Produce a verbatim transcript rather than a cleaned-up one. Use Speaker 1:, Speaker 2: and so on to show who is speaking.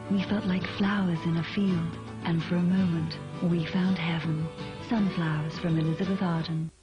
Speaker 1: We felt like flowers in a field, and for a moment we found heaven. Sunflowers from Elizabeth Arden.